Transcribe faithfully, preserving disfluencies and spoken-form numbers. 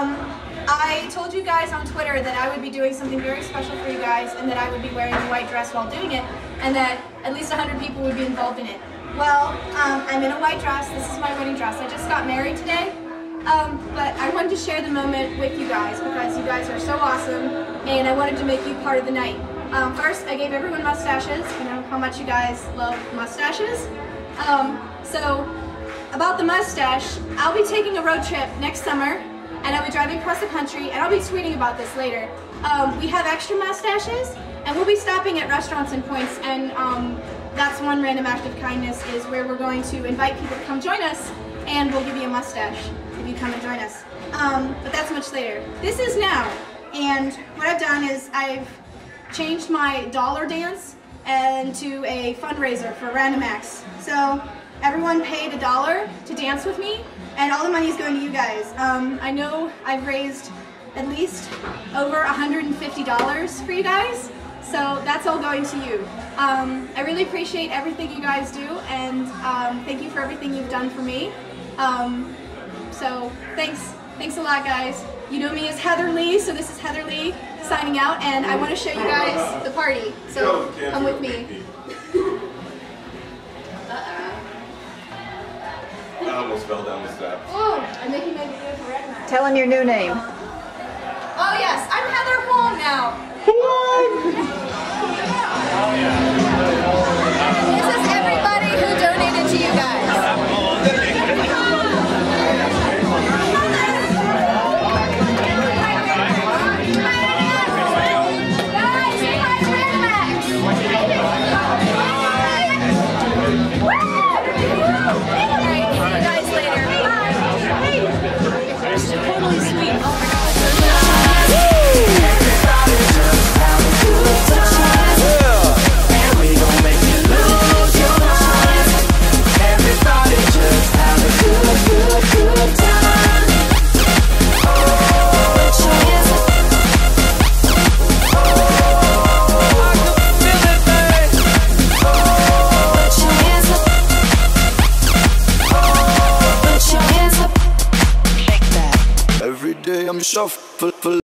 Um, I told you guys on Twitter that I would be doing something very special for you guys and that I would be wearing a white dress while doing it and that at least one hundred people would be involved in it. Well, um, I'm in a white dress. This is my wedding dress. I just got married today, um, but I wanted to share the moment with you guys because you guys are so awesome and I wanted to make you part of the night. Um, first, I gave everyone mustaches. I know how much you guys love mustaches. Um, so, about the mustache, I'll be taking a road trip next summer and I'll be driving across the country and I'll be tweeting about this later. Um, we have extra mustaches and we'll be stopping at restaurants and points, and um, that's one random act of kindness is where we're going to invite people to come join us and we'll give you a mustache if you come and join us. Um, but that's much later. This is now, and what I've done is I've changed my dollar dance into a fundraiser for Random Acts. So everyone paid a dollar to dance with me and all the money is going to you guys. Um, I know I've raised at least over one hundred fifty dollars for you guys, so that's all going to you. Um, I really appreciate everything you guys do, and um, thank you for everything you've done for me. Um, so thanks, thanks a lot, guys. You know me as Heather Lee, so this is Heather Lee signing out, and I want to show you guys the party. So come with me. I almost fell down the steps. Oh, I'm making my video for Red Man. Tell him your new name. Oh yes, I'm Heather Huang now. This is everybody who donated to you guys. Guys, say hi to Random Acts. Alright, see you guys later. Bye. Hey, she's totally sweet. Oh my god. Every day I'm shuffling.